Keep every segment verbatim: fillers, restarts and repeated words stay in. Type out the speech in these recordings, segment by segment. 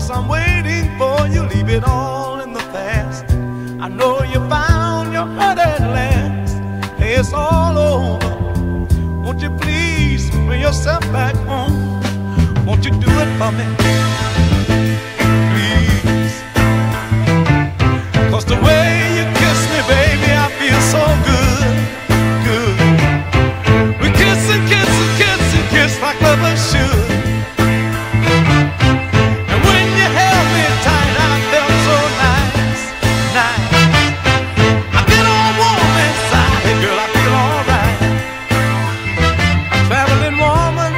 'cause I'm waiting for you. Leave it all in the past. I know you found your heart at last. Hey, it's all over. Won't you please bring yourself back home? Won't you do it for me? Please. 'Cause the way you kiss me, baby, I feel so good, good. We kiss and kiss and kiss and kiss like lovers should. And when you held me tight, I felt so nice, nice. I feel all warm inside. Hey, girl, I feel alright. A traveling woman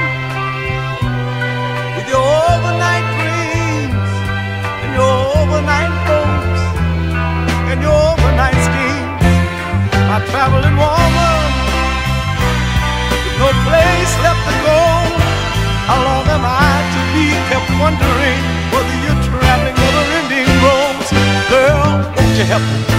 with your overnight dreams and your overnight hopes and your overnight schemes. My traveling woman with no place left to go. How long am I to be kept wondering whether you're traveling never-ending roads? Girl, won't you help me?